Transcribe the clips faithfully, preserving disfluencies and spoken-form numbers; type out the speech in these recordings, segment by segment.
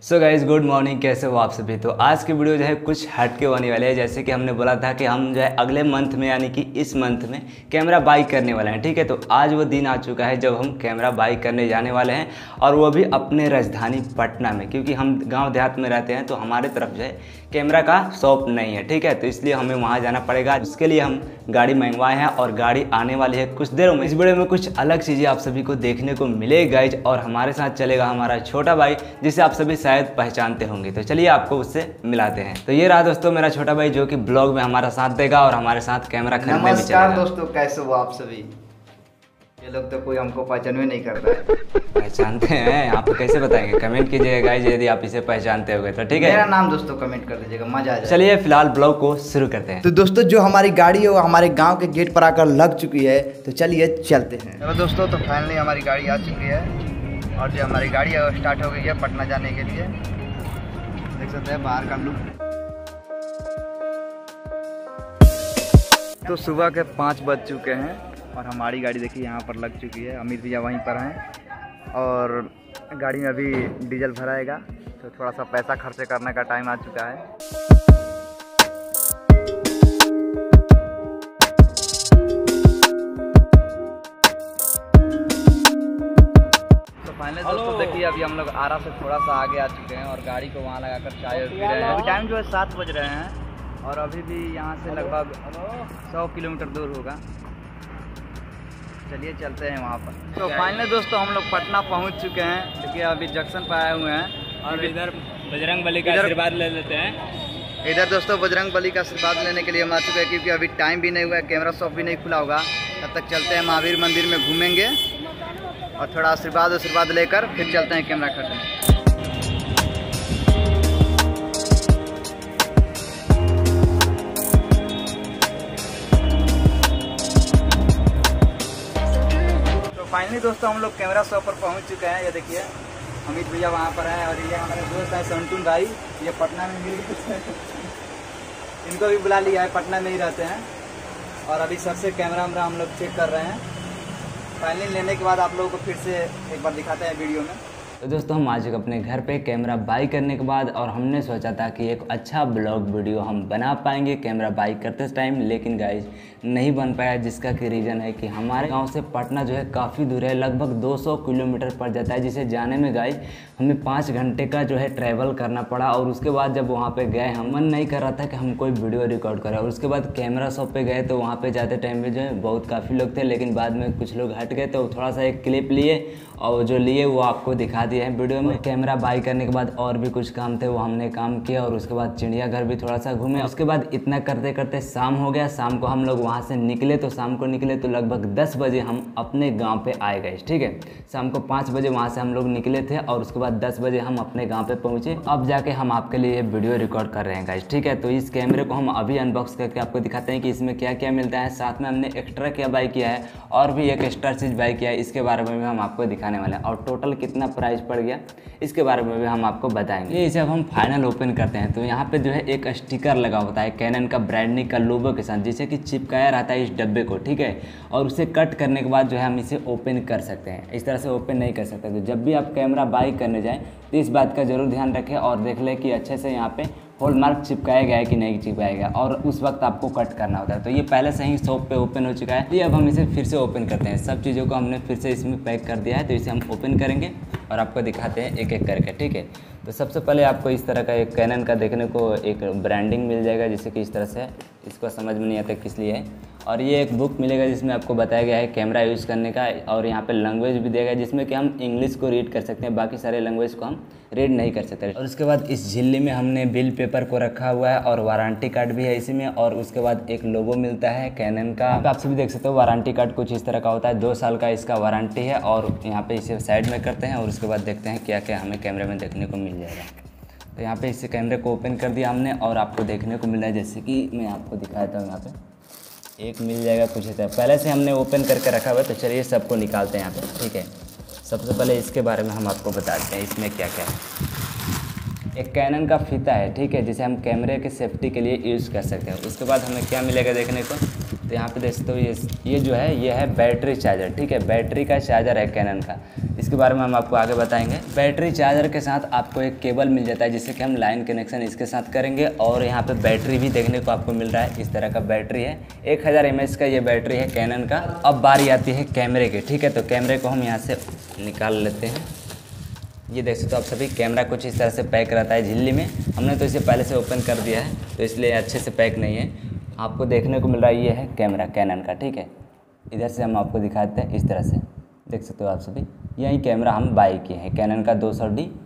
So guys good morning, कैसे हो आप सभी। तो आज की वीडियो जो है कुछ हटके होने वाले हैं। जैसे कि हमने बोला था कि हम जो है अगले मंथ में यानी कि इस मंथ में कैमरा बाई करने वाले हैं, ठीक है। तो आज वो दिन आ चुका है जब हम कैमरा बाई करने जाने वाले हैं, और वो भी अपने राजधानी पटना में, क्योंकि हम गांव देहात में रहते हैं तो हमारे तरफ जो है कैमरा का शॉप नहीं है, ठीक है। तो इसलिए हमें वहाँ जाना पड़ेगा। उसके लिए हम गाड़ी मंगवाए हैं और गाड़ी आने वाली है कुछ देरों में। इस वीडियो में कुछ अलग चीज़ें आप सभी को देखने को मिलेगी गाइज, और हमारे साथ चलेगा हमारा छोटा भाई जिसे आप सभी शायद पहचानते होंगे। तो चलिए आपको उससे मिलाते हैं। तो ये रहा दोस्तों मेरा छोटा भाई जो कि ब्लॉग में हमारा साथ देगा और हमारे साथ कैमरा खरीदने भी चलेगा। नमस्कार दोस्तों, कैसे हो आप सभी। ये लोग तो कोई हमको पहचान भी नहीं करता है। पहचानते हैं आप, कैसे बताएंगे, कमेंट कीजिएगा गाइज यदि आप इसे पहचानते होंगे तो, ठीक है। मेरा नाम दोस्तों कमेंट कर दीजिएगा, मजा आ जाए। चलिए फिलहाल ब्लॉग को शुरू करते हैं। तो दोस्तों जो हमारी गाड़ी है वो हमारे गांव के गेट पर आकर लग चुकी है, तो चलिए चलते हैं। चलो दोस्तों, तो फाइनली हमारी गाड़ी आ चुकी है और जो हमारी गाड़ी है वो स्टार्ट हो गई है पटना जाने के लिए। देख सकते हैं बाहर का लुक। तो सुबह के पाँच बज चुके हैं और हमारी गाड़ी देखिए यहाँ पर लग चुकी है। अमित भैया वहीं पर हैं और गाड़ी में अभी डीजल भराएगा, तो थोड़ा सा पैसा खर्चे करने का टाइम आ चुका है। तो फाइनली दोस्तों देखिए अभी हम लोग आरा से थोड़ा सा आगे आ चुके हैं और गाड़ी को वहाँ लगाकर चाय पी रहे हैं। अभी टाइम जो है सात बज रहे हैं और अभी भी यहाँ से लगभग सौ किलोमीटर दूर होगा। चलिए चलते हैं वहाँ पर। तो फाइनली दोस्तों हम लोग पटना पहुँच चुके हैं। देखिए अभी जंक्शन पर आए हुए हैं और इधर बजरंग बली का आशीर्वाद ले लेते हैं। इधर दोस्तों बजरंग बली का आशीर्वाद लेने के लिए हम आ चुके हैं, क्योंकि अभी टाइम भी नहीं हुआ है, कैमरा शॉप भी नहीं खुला होगा। तब तक चलते हैं महावीर मंदिर में घूमेंगे और थोड़ा आशीर्वाद आशीर्वाद लेकर फिर चलते हैं कैमरा खरीदने। फाइनली दोस्तों हम लोग कैमरा शॉप पर पहुंच चुके हैं। ये देखिए अमित भैया वहाँ पर हैं और ये हमारे दोस्त हैं संतुन भाई, ये पटना में मिल गए। इनको भी बुला लिया है, पटना में ही रहते हैं। और अभी सबसे कैमरा वैमरा हम लोग चेक कर रहे हैं। फाइनली लेने के बाद आप लोगों को फिर से एक बार दिखाते हैं वीडियो में। तो दोस्तों हम आज अपने घर पे कैमरा बाई करने के बाद, और हमने सोचा था कि एक अच्छा ब्लॉग वीडियो हम बना पाएंगे कैमरा बाई करते टाइम, लेकिन गाइज नहीं बन पाया। जिसका कि रीज़न है कि हमारे गांव से पटना जो है काफ़ी दूर है, लगभग दो सौ किलोमीटर पड़ जाता है, जिसे जाने में गाइज हमें पाँच घंटे का जो है ट्रैवल करना पड़ा। और उसके बाद जब वहाँ पे गए हम मन नहीं कर रहा था कि हम कोई वीडियो रिकॉर्ड करें। और उसके बाद कैमरा शॉप पे गए तो वहाँ पे जाते टाइम में जो है बहुत काफ़ी लोग थे, लेकिन बाद में कुछ लोग हट गए तो थोड़ा सा एक क्लिप लिए और जो लिए वो आपको दिखा दिए हैं वीडियो में। कैमरा बाई करने के बाद और भी कुछ काम थे वो हमने काम किया, और उसके बाद चिड़ियाघर भी थोड़ा सा घूमे। उसके बाद इतना करते करते शाम हो गया। शाम को हम लोग वहाँ से निकले, तो शाम को निकले तो लगभग दस बजे हम अपने गांव पे आए गए, ठीक है। शाम को पाँच बजे वहाँ से हम लोग निकले थे और उसके बाद दस बजे हम अपने गाँव पे पहुँचे। अब जाके हम आपके लिए वीडियो रिकॉर्ड कर रहे हैं गाइस, ठीक है। तो इस कैमरे को हम अभी अनबॉक्स करके आपको दिखाते हैं कि इसमें क्या क्या मिलता है। साथ में हमने एक्स्ट्रा क्या बाई किया है और भी एक एक्स्ट्रा चीज़ बाई किया है, इसके बारे में भी हम आपको दिखाने वाले हैं। और टोटल कितना प्राइस पड़ गया इसके बारे में भी हम आपको बताएंगे। इसे अब हम फाइनल ओपन करते हैं। तो यहाँ पे जो है एक स्टिकर लगा होता है कैनन का ब्रांडिंग का लोगो के साथ, जिसे कि चिपकाया रहता है इस डब्बे को, ठीक है। और उसे कट करने के बाद जो है हम इसे ओपन कर सकते हैं। इस तरह से ओपन नहीं कर सकते। तो जब भी आप कैमरा बाई करने जाएँ तो इस बात का जरूर ध्यान रखें और देख लें कि अच्छे से यहाँ पे हॉलमार्क चिपकाया गया है कि नहीं चिपकाया गया, और उस वक्त आपको कट करना होता है। तो ये पहले से ही शॉप पे ओपन हो चुका है। ये अब हम इसे फिर से ओपन करते हैं। सब चीज़ों को हमने फिर से इसमें पैक कर दिया है, तो इसे हम ओपन करेंगे और आपको दिखाते हैं एक एक करके, ठीक है। तो सबसे पहले आपको इस तरह का एक कैनन का देखने को एक ब्रांडिंग मिल जाएगा, जिससे कि इस तरह से इसको समझ में नहीं आता किस लिए है। और ये एक बुक मिलेगा जिसमें आपको बताया गया है कैमरा यूज़ करने का, और यहाँ पे लैंग्वेज भी देगा जिसमें कि हम इंग्लिश को रीड कर सकते हैं, बाकी सारे लैंग्वेज को हम रीड नहीं कर सकते। और उसके बाद इस झिल्ली में हमने बिल पेपर को रखा हुआ है और वारंटी कार्ड भी है इसी में। और उसके बाद एक लोगो मिलता है कैनन का, आप सभी देख सकते हो। वारंटी कार्ड कुछ इस तरह का होता है, दो साल का इसका वारंटी है। और यहाँ पे इसे साइड में करते हैं और उसके बाद देखते हैं क्या क्या हमें कैमरे में देखने को मिल जाएगा। तो यहाँ पे इस कैमरे को ओपन कर दिया हमने और आपको देखने को मिल रहा है, जैसे कि मैं आपको दिखाता हूँ। यहाँ पे एक मिल जाएगा कुछ इस तरह, पहले से हमने ओपन करके रखा हुआ है। तो चलिए सबको निकालते हैं यहाँ पे, ठीक है। सबसे पहले इसके बारे में हम आपको बताते हैं इसमें क्या क्या है। एक कैनन का फीता है, ठीक है, जिसे हम कैमरे के सेफ्टी के लिए यूज़ कर सकते हैं। उसके बाद हमें क्या मिलेगा देखने को, तो यहाँ पे देख सकते हो ये ये जो है ये है बैटरी चार्जर, ठीक है। बैटरी का चार्जर है कैनन का। इसके बारे में हम आपको आगे बताएंगे। बैटरी चार्जर के साथ आपको एक केबल मिल जाता है जिससे कि हम लाइन कनेक्शन इसके साथ करेंगे। और यहाँ पे बैटरी भी देखने को आपको मिल रहा है, इस तरह का बैटरी है, एक हज़ार एम एच का ये बैटरी है कैनन का। अब बारी आती है कैमरे की, ठीक है। तो कैमरे को हम यहाँ से निकाल लेते हैं। ये देख सकते हो आप सभी, कैमरा कुछ इस तरह से पैक रहता है झिल्ली में। हमने तो इसे पहले से ओपन कर दिया है तो इसलिए अच्छे से पैक नहीं है। आपको देखने को मिल रहा है ये है कैमरा कैनन का, ठीक है। इधर से हम आपको दिखाते हैं, इस तरह से देख सकते हो आप सभी। यही कैमरा हम बाई किए हैं कैनन का दो सौ डी,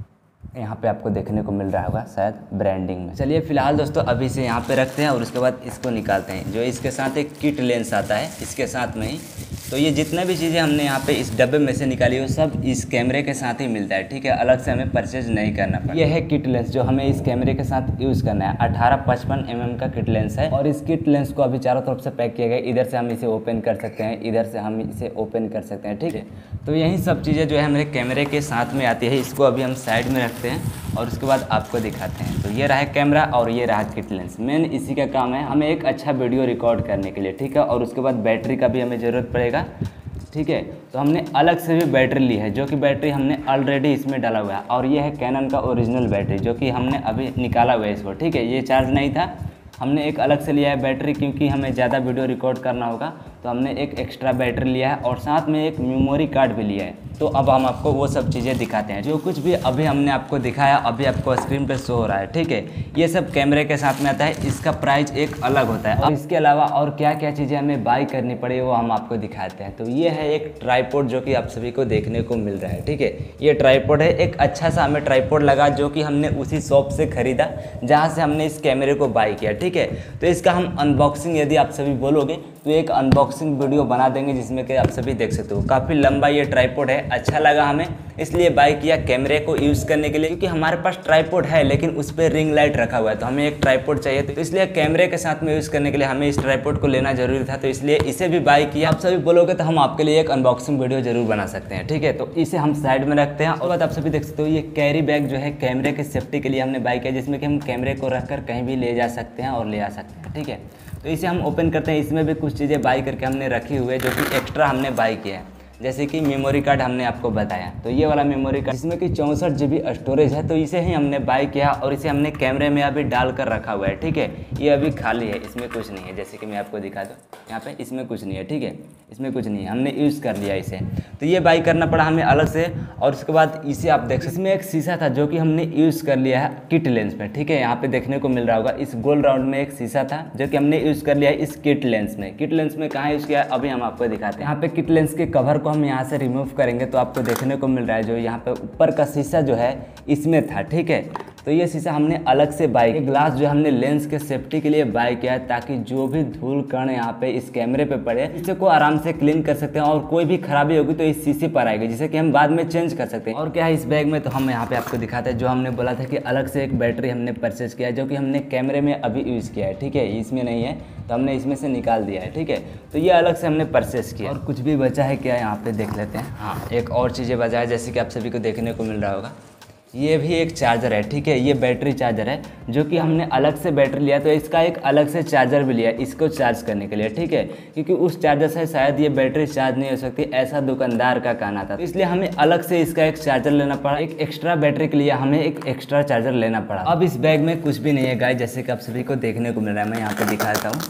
यहाँ पे आपको देखने को मिल रहा होगा शायद ब्रांडिंग में। चलिए फिलहाल दोस्तों अभी से यहाँ पे रखते हैं और उसके बाद इसको निकालते हैं। जो इसके साथ एक किट लेंस आता है इसके साथ में ही। तो ये जितना भी चीज़ें हमने यहाँ पे इस डब्बे में से निकाली वो सब इस कैमरे के साथ ही मिलता है, ठीक है। अलग से हमें परचेज नहीं करना पड़ता। ये है किट लेंस जो हमें इस कैमरे के साथ यूज़ करना है। अठारह पचपन एम एम का किट लेंस है और इस किट लेंस को अभी चारों तरफ से पैक किया गया। इधर से हम इसे ओपन कर सकते हैं, इधर से हम इसे ओपन कर सकते हैं, ठीक है। तो यही सब चीज़ें जो है हमारे कैमरे के साथ में आती है। इसको अभी हम साइड में रखते हैं और उसके बाद आपको दिखाते हैं। तो ये रहा कैमरा और ये रहा किट लेंस। मेन इसी का काम है हमें एक अच्छा वीडियो रिकॉर्ड करने के लिए, ठीक है। और उसके बाद बैटरी का भी हमें ज़रूरत पड़ेगा, ठीक है। तो हमने अलग से भी बैटरी ली है जो कि बैटरी हमने ऑलरेडी इसमें डाला हुआ है। और ये है कैनन का ओरिजिनल बैटरी जो कि हमने अभी निकाला हुआ है इसको, ठीक है। ये चार्ज नहीं था, हमने एक अलग से लिया है बैटरी क्योंकि हमें ज़्यादा वीडियो रिकॉर्ड करना होगा तो हमने एक एक्स्ट्रा बैटरी लिया है और साथ में एक मेमोरी कार्ड भी लिया है। तो अब हम आपको वो सब चीज़ें दिखाते हैं। जो कुछ भी अभी हमने आपको दिखाया अभी आपको स्क्रीन पे शो हो रहा है, ठीक है। ये सब कैमरे के साथ में आता है, इसका प्राइस एक अलग होता है। और इसके अलावा और क्या क्या चीज़ें हमें बाई करनी पड़ी वो हम आपको दिखाते हैं। तो ये है एक ट्राईपोड जो कि आप सभी को देखने को मिल रहा है, ठीक है। ये ट्राईपोड है, एक अच्छा सा हमें ट्राईपोड लगा जो कि हमने उसी शॉप से ख़रीदा जहाँ से हमने इस कैमरे को बाई किया, ठीक है। तो इसका हम अनबॉक्सिंग यदि आप सभी बोलोगे तो एक अनबॉक्सिंग वीडियो बना देंगे जिसमें कि आप सभी देख सकते हो। काफ़ी लंबा ये ट्राईपोड है, अच्छा लगा हमें इसलिए बाई किया कैमरे को यूज़ करने के लिए, क्योंकि हमारे पास ट्राईपोड है लेकिन उस पर रिंग लाइट रखा हुआ है तो हमें एक ट्राईपोड चाहिए। तो इसलिए कैमरे के साथ में यूज़ करने के लिए हमें इस ट्राईपोड को लेना जरूरी था, तो इसलिए इसे भी बाई किया। आप सभी बोलोगे तो हम आपके लिए एक अनबॉक्सिंग वीडियो जरूर बना सकते हैं, ठीक है। तो इसे हम साइड में रखते हैं। और बाद आप सभी देख सकते हो ये कैरी बैग जो है कैमरे की सेफ्टी के लिए हमने बाई किया, जिसमें कि हम कैमरे को रख कर कहीं भी ले जा सकते हैं और ले आ सकते हैं, ठीक है। तो इसे हम ओपन करते हैं। इसमें भी कुछ चीज़ें बाई करके हमने रखी हुई है जो कि एक्स्ट्रा हमने बाई किया है, जैसे कि मेमोरी कार्ड हमने आपको बताया। तो ये वाला मेमोरी कार्ड जिसमें कि चौंसठ जी बी स्टोरेज है, तो इसे ही हमने बाई किया और इसे हमने कैमरे में अभी डाल कर रखा हुआ है, ठीक है। ये अभी खाली है, इसमें कुछ नहीं है, जैसे कि मैं आपको दिखा दूँ यहाँ पे इसमें कुछ नहीं है, ठीक है। इसमें कुछ नहीं है, हमने यूज़ कर लिया इसे। तो ये बाई करना पड़ा हमें अलग से। और उसके बाद इसे आप देख, इसमें एक शीशा था जो कि हमने यूज़ कर लिया है किट लेंस में, ठीक है। यहाँ पे देखने को मिल रहा होगा इस गोल राउंड में एक शीशा था जो कि हमने यूज़ कर लिया है इस किट लेंस में। किट लेंस में कहाँ यूज़ किया है अभी हम आपको दिखाते हैं। यहाँ पे किट लेंस के कवर को हम यहाँ से रिमूव करेंगे तो आपको देखने को मिल रहा है जो यहाँ पे ऊपर का शीशा जो है इसमें था, ठीक है। तो ये शीशा हमने अलग से बाई, ग्लास जो हमने लेंस के सेफ्टी के लिए बाई किया है ताकि जो भी धूल कण यहाँ पे इस कैमरे पे पड़े इसे को आराम से क्लीन कर सकते हैं और कोई भी खराबी होगी तो इस शीशे पर आएगी जिसे कि हम बाद में चेंज कर सकते हैं। और क्या है इस बैग में, तो हम यहाँ पे आपको दिखाते हैं। जो हमने बोला था कि अलग से एक बैटरी हमने परचेज किया है जो कि हमने कैमरे में अभी यूज़ किया है, ठीक है। इसमें नहीं है तो हमने इसमें से निकाल दिया है, ठीक है। तो ये अलग से हमने परचेज किया। और कुछ भी बचा है क्या यहाँ पे देख लेते हैं। हाँ, एक और चीज़ें बचा है जैसे कि आप सभी को देखने को मिल रहा होगा, ये भी एक चार्जर है, ठीक है। ये बैटरी चार्जर है जो कि हमने अलग से बैटरी लिया तो इसका एक अलग से चार्जर भी लिया इसको चार्ज करने के लिए, ठीक है। क्योंकि उस चार्जर से शायद ये बैटरी चार्ज नहीं हो सकती, ऐसा दुकानदार का कहना था। तो इसलिए हमें अलग से इसका एक चार्जर लेना पड़ा। एक एक्स्ट्रा बैटरी के लिए हमें एक एक्स्ट्रा चार्जर लेना पड़ा। अब इस बैग में कुछ भी नहीं है गाइस, जैसे कि आप सभी को देखने को मिल रहा है। मैं यहाँ पर दिखाता हूँ,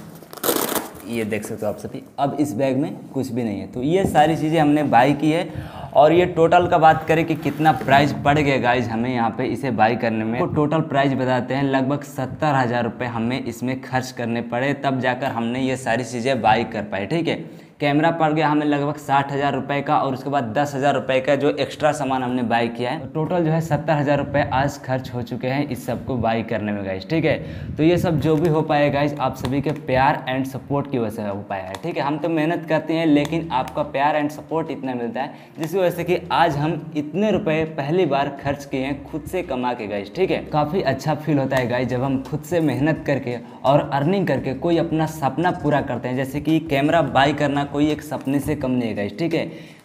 ये देख सकते हो आप सभी। अब इस बैग में कुछ भी नहीं है। तो ये सारी चीज़ें हमने बाई की है। और ये टोटल का बात करें कि कितना प्राइस पड़ गया गाइज हमें यहाँ पे इसे बाई करने में, तो टोटल प्राइस बताते हैं लगभग सत्तर हज़ार रुपये हमें इसमें खर्च करने पड़े, तब जाकर हमने ये सारी चीज़ें बाई कर पाए, ठीक है। कैमरा पड़ गया हमें लगभग साठ हज़ार रुपये का और उसके बाद दस हज़ार रुपये का जो एक्स्ट्रा सामान हमने बाई किया है। तो टोटल जो है सत्तर हज़ार रुपये आज खर्च हो चुके हैं इस सब को बाई करने में गाइज, ठीक है। तो ये सब जो भी हो पाया गाइज आप सभी के प्यार एंड सपोर्ट की वजह से हो पाया है, ठीक है। हम तो मेहनत करते हैं लेकिन आपका प्यार एंड सपोर्ट इतना मिलता है जिसकी वजह से कि आज हम इतने रुपये पहली बार खर्च किए हैं खुद से कमा के गाइज, ठीक है। काफ़ी अच्छा फील होता है गाइज जब हम खुद से मेहनत करके और अर्निंग करके कोई अपना सपना पूरा करते हैं। जैसे कि कैमरा बाई करना कोई एक सपने से कम नहीं है गाइज, ठीक है।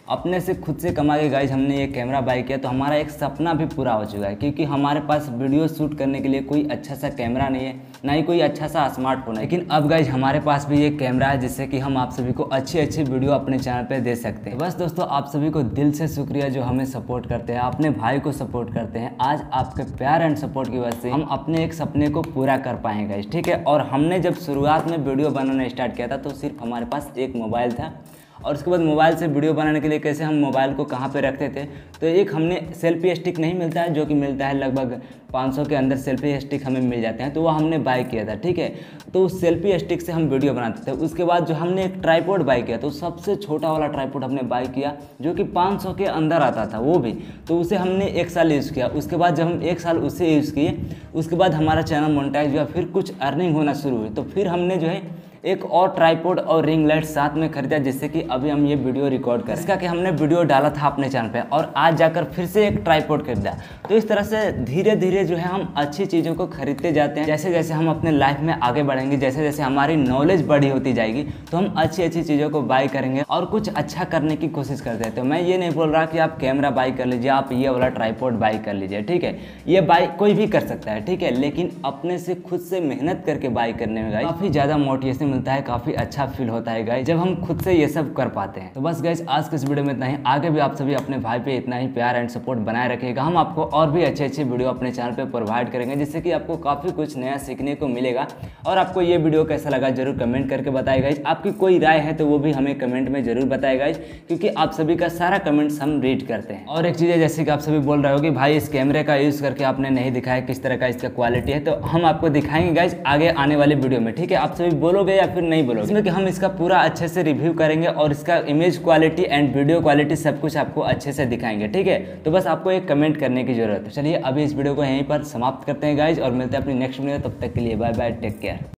अपने से खुद से कमा के गाइज हमने ये कैमरा बाई किया, तो हमारा एक सपना भी पूरा हो चुका है, क्योंकि हमारे पास वीडियो शूट करने के लिए कोई अच्छा सा कैमरा नहीं है, ना ही कोई अच्छा सा स्मार्टफोन है। लेकिन अब गाइज हमारे पास भी ये कैमरा है जिससे कि हम आप सभी को अच्छी अच्छी वीडियो अपने चैनल पे दे सकते हैं। बस दोस्तों, आप सभी को दिल से शुक्रिया जो हमें सपोर्ट करते हैं, अपने भाई को सपोर्ट करते हैं। आज आपके प्यार एंड सपोर्ट की वजह से हम अपने एक सपने को पूरा कर पाएंगे गाइज, ठीक है। और हमने जब शुरुआत में वीडियो बनाना स्टार्ट किया था तो सिर्फ हमारे पास एक मोबाइल था, और उसके बाद मोबाइल से वीडियो बनाने के लिए कैसे हम मोबाइल को कहाँ पे रखते थे, तो एक हमने सेल्फी स्टिक नहीं मिलता है जो कि मिलता है लगभग पाँच सौ के अंदर सेल्फी स्टिक हमें मिल जाते हैं, तो वो हमने बाय किया था, ठीक है। तो उस सेल्फी स्टिक से हम वीडियो बनाते थे। उसके बाद जो हमने एक ट्राइपॉड बाय किया, तो सबसे छोटा वाला ट्राइपॉड हमने बाय किया जो कि पाँच सौ के अंदर आता था वो भी, तो उसे हमने एक साल यूज़ किया। उसके बाद जब हम एक साल उसे यूज़ किए, उसके बाद हमारा चैनल मोनेटाइज हुआ, फिर कुछ अर्निंग होना शुरू हुई, तो फिर हमने जो है एक और ट्राइपॉड और रिंग लाइट साथ में खरीदा, जिससे कि अभी हम ये वीडियो रिकॉर्ड करें। इसका कि हमने वीडियो डाला था अपने चैनल पे, और आज जाकर फिर से एक ट्राइपॉड खरीदा। तो इस तरह से धीरे धीरे जो है हम अच्छी चीज़ों को खरीदते जाते हैं। जैसे जैसे हम अपने लाइफ में आगे बढ़ेंगे, जैसे जैसे हमारी नॉलेज बड़ी होती जाएगी, तो हम अच्छी अच्छी चीज़ों को बाय करेंगे और कुछ अच्छा करने की कोशिश करते हैं। तो मैं ये नहीं बोल रहा कि आप कैमरा बाय कर लीजिए, आप ये वाला ट्राइपॉड बाय कर लीजिए, ठीक है। ये बाय कोई भी कर सकता है, ठीक है, लेकिन अपने से खुद से मेहनत करके बाय करने में गाइस काफ़ी ज़्यादा मोटिवेशन मिलता है, काफ़ी अच्छा फील होता है गाइस जब हम खुद से ये सब कर पाते हैं। तो बस गाइस आज के इस वीडियो में इतना ही। आगे भी आप सभी अपने भाई पे इतना ही प्यार एंड सपोर्ट बनाए रखिएगा। हम आपको और भी अच्छे अच्छे वीडियो अपने चैनल पे प्रोवाइड करेंगे, जिससे कि आपको काफ़ी कुछ नया सीखने को मिलेगा। और आपको ये वीडियो कैसा लगा जरूर कमेंट करके बताइए गाइस। आपकी कोई राय है तो वो भी हमें कमेंट में जरूर बताइए गाइस, क्योंकि आप सभी का सारा कमेंट्स हम रीड करते हैं। और एक चीज़ है, जैसे कि आप सभी बोल रहे हो कि भाई इस कैमरे का यूज़ करके आपने नहीं दिखाया किस तरह का इसका क्वालिटी है, तो हम आपको दिखाएंगे गाइस आगे आने वाले वीडियो में, ठीक है। आप सभी बोलोगे या फिर नहीं बोलोगे, इसमें कि हम इसका पूरा अच्छे से रिव्यू करेंगे और इसका image quality and video quality सब कुछ आपको अच्छे से दिखाएंगे, ठीक है। तो बस आपको एक कमेंट करने की जरूरत है। चलिए अभी इस वीडियो को यहीं पर समाप्त करते हैं गाइज, और मिलते हैं अपनी नेक्स्ट वीडियो। तब तक के लिए बाय बाय, टेक केयर।